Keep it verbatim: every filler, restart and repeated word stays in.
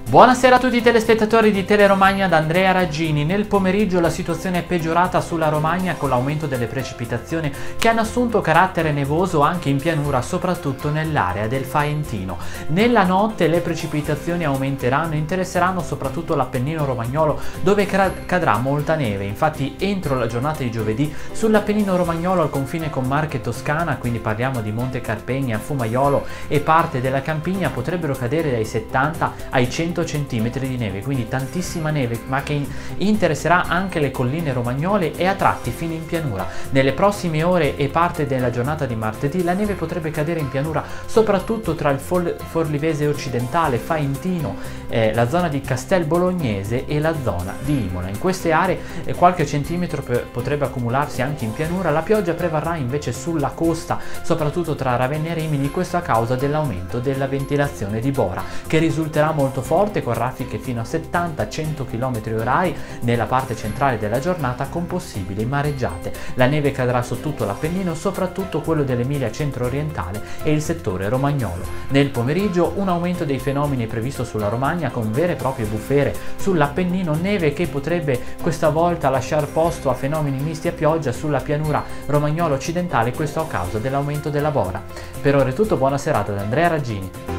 Buonasera a tutti i telespettatori di Teleromagna da Andrea Raggini. Nel pomeriggio la situazione è peggiorata sulla Romagna con l'aumento delle precipitazioni che hanno assunto carattere nevoso anche in pianura, soprattutto nell'area del Faentino. Nella notte le precipitazioni aumenteranno e interesseranno soprattutto l'Appennino romagnolo, dove cadrà molta neve. Infatti entro la giornata di giovedì sull'Appennino romagnolo al confine con Marche e Toscana, quindi parliamo di Monte Carpegna, Fumaiolo e parte della Campigna, potrebbero cadere dai settanta ai cento centimetri di neve, quindi tantissima neve, ma che interesserà anche le colline romagnole e a tratti fino in pianura. Nelle prossime ore e parte della giornata di martedì la neve potrebbe cadere in pianura soprattutto tra il Forlivese occidentale, Faentino, eh, la zona di Castel Bolognese e la zona di Imola. In queste aree eh, qualche centimetro potrebbe accumularsi anche in pianura. La pioggia prevarrà invece sulla costa, soprattutto tra Ravenna e Rimini, questo a causa dell'aumento della ventilazione di Bora, che risulterà molto forte con raffiche fino a settanta cento chilometri orari nella parte centrale della giornata, con possibili mareggiate. La neve cadrà su tutto l'Appennino, soprattutto quello dell'Emilia centro-orientale e il settore romagnolo. Nel pomeriggio un aumento dei fenomeni è previsto sulla Romagna, con vere e proprie bufere sull'Appennino, neve che potrebbe questa volta lasciare posto a fenomeni misti a pioggia sulla pianura romagnolo occidentale, questo a causa dell'aumento della Bora. Per ora è tutto, buona serata da Andrea Raggini.